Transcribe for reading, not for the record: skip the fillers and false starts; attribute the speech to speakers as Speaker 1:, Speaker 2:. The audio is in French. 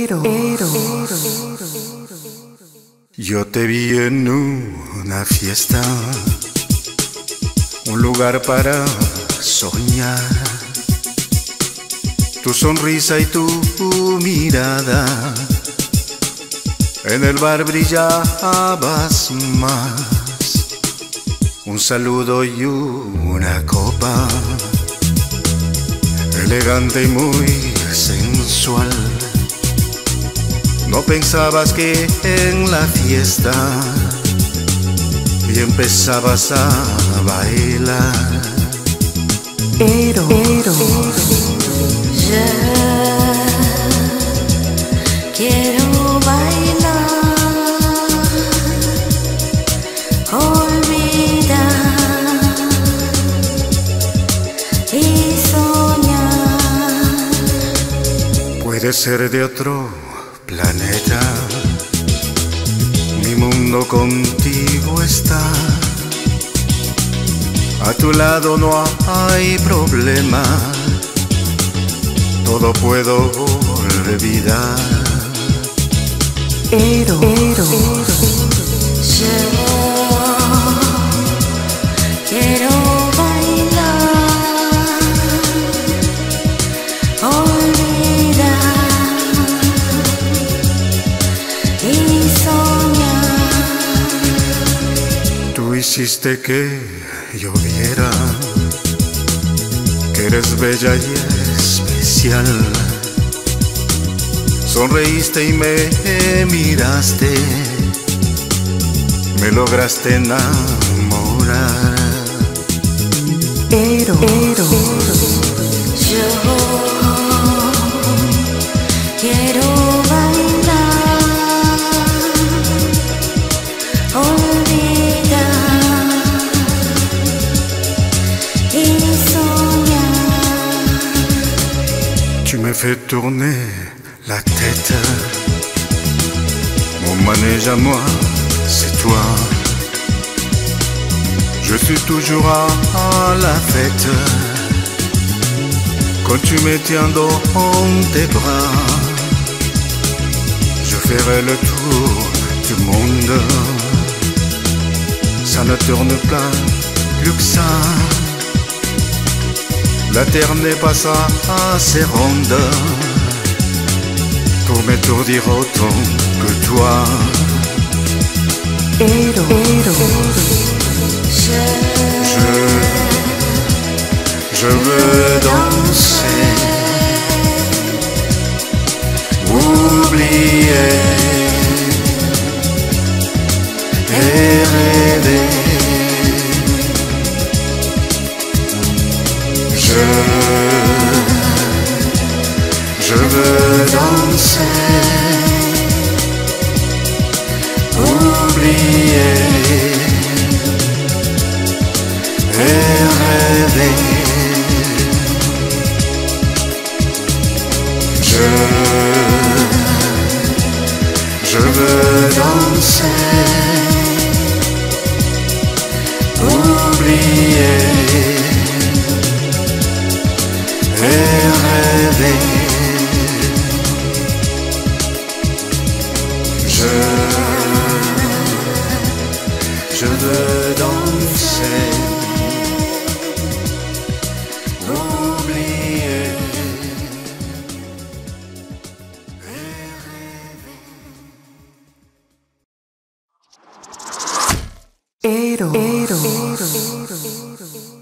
Speaker 1: Yo te vi en una fiesta, un lugar para soñar. Tu sonrisa y tu mirada, en el bar brillabas más. Un saludo y una copa, elegante y muy sensual. No pensabas que en la fiesta y empezabas a bailar.
Speaker 2: Ya quiero bailar, olvidar y soñar.
Speaker 1: Puede ser de otro planeta, mi mundo contigo está. A tu lado no hay problema, todo puedo olvidar.
Speaker 2: Yo quiero bailar, olvidar y soñar.
Speaker 1: Tú hiciste que lloviera, que eres bella y especial. Sonreíste y me miraste, me lograste enamorar.
Speaker 2: Yo quiero bailar, olvidar y soñar.
Speaker 1: Tu me fais tourner la tête, mon manège à moi, c'est toi. Je suis toujours à la fête quand tu me tiens dans tes bras. Je ferai le tour du monde, ça ne tourne pas plus que ça. La terre n'est pas assez ronde pour m'étourdir autant que toi. Je veux danser, oublier et rêver. Je veux danser, oublier et rêver. Je veux danser, oublier et rêver. Je veux danser, oublier et rêver.